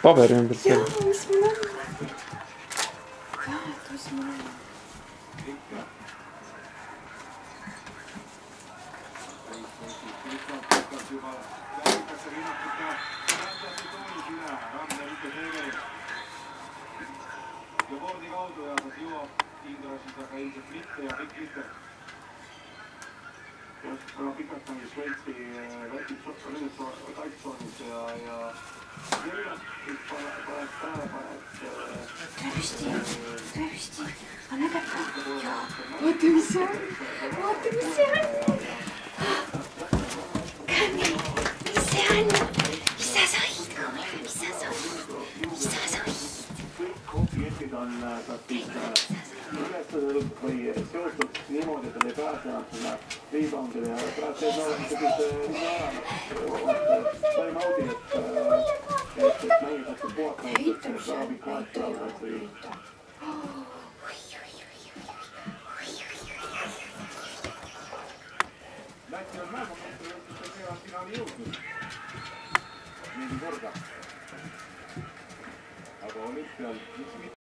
paberi ümber jaa, mis mul on? Kurat, mis mul on? ja Fordi kaudu ja kas jõuab Indrasid, aga ilmselt mitte ja kõik mitte. Väga pikalt on Šveitsi kaitsoonis ja Jõljast paneb tähelepaneb. Tõesti, on nädata. Vaata, mis see on. Mis see on? Käni, mis see on? Mis sa sõid, kuule, mis sa sõid? Objektid on kas siis ületatud või seotud niimoodi, et nad ei pääse enam sinna reboundile ja praegu see on sai naudi, et mängid hakka puhata, et väga pikka aega Läti on väga finaali jõudnud 4 korda. Aga olümpial